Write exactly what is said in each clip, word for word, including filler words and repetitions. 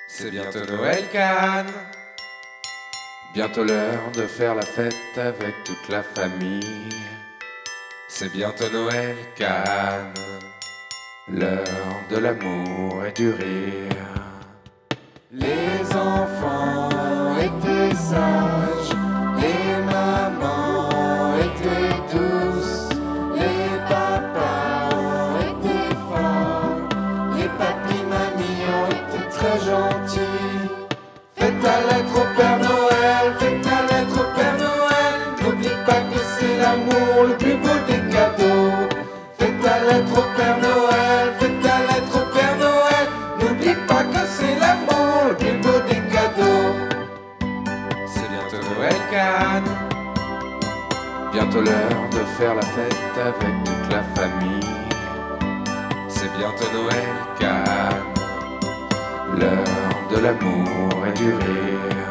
C'est bientôt Noël Cannes. Bientôt l'heure de faire la fête avec toute la famille. C'est bientôt Noël Cannes. L'heure de l'amour et du rire. Les enfants étaient sages, les mamans étaient douces, les papas ont été forts, les papis mamies ont été très gentils. Faites ta lettre au Père Noël, faites ta lettre au Père Noël, n'oublie pas que c'est l'amour le plus beau des cadeaux. Faites ta lettre au Père Noël, faites ta lettre au Père Noël, n'oublie pas que c'est l'amour le plus beau des cadeaux. C'est bientôt Noël Cannes. Bientôt l'heure de faire la fête avec toute la famille. C'est bientôt Noël Cannes. L'heure de l'amour et du rire.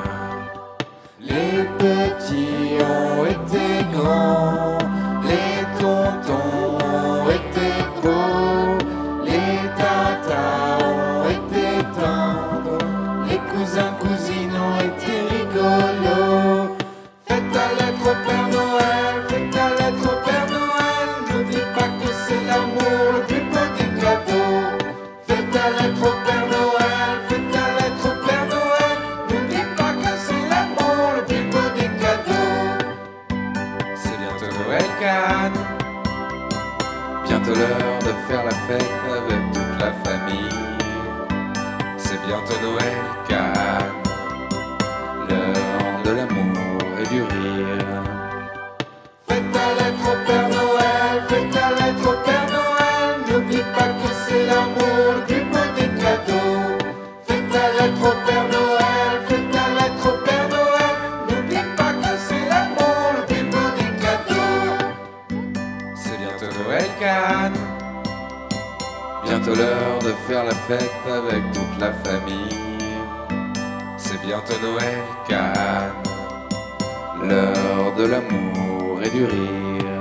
Les petits ont été grands, les tontons ont été beaux, les tatas ont été tendres, les cousins cousines ont été rigolos. Faites ta lettre au Père Noël, faites ta lettre au Père Noël, n'oublie pas que c'est l'amour le plus beau des cadeaux. Faites ta lettre au Père Noël, faites ta lettre au Père Noël, n'oublie pas que c'est l'amour le plus beau des cadeaux. C'est bientôt Noël Cannes. Bientôt l'heure de faire la fête avec toute la famille. C'est bientôt Noël Cannes. L'heure de l'amour et du rire. Faites ta lettre au Père Noël, faites ta lettre au Père Noël, n'oublie pas que c'est l'amour le plus beau des cadeaux. Faites ta lettre au Père Noël, faites ta lettre au Père Noël, n'oublie pas que c'est l'amour le plus beau des cadeaux. C'est bientôt Noël Cannes. Bientôt l'heure de faire la fête avec toute la famille. C'est bientôt Noël Cannes. L'heure de l'amour et du rire.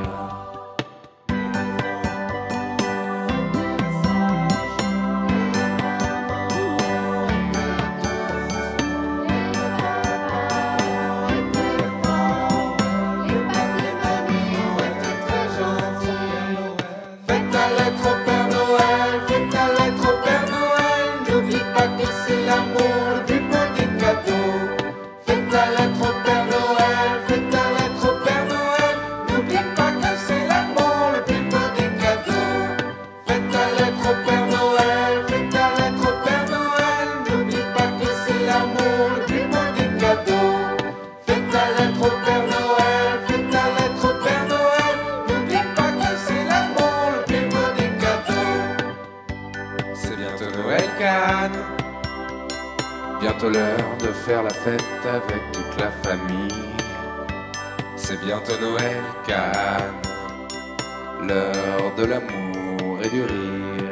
Faites ta lettre au Père Noël, faites ta lettre au Père Noël, n'oublie pas que c'est l'amour le plus beau des cadeaux. Faites ta lettre au Père Noël, faites ta lettre au Père Noël, n'oublie pas que c'est l'amour le plus beau des cadeaux. Faites ta lettre au Père Noël, faites ta lettre au Père Noël, n'oublie pas que c'est l'amour le plus beau des cadeaux. Faites ta lettre au Père Noël, faites ta lettre au Père Noël, n'oublie pas que c'est l'amour le plus beau des cadeaux. C'est bientôt Noël Cannes. Bientôt l'heure de faire la fête avec toute la famille. C'est bientôt Noël Cannes. L'heure de l'amour et du rire.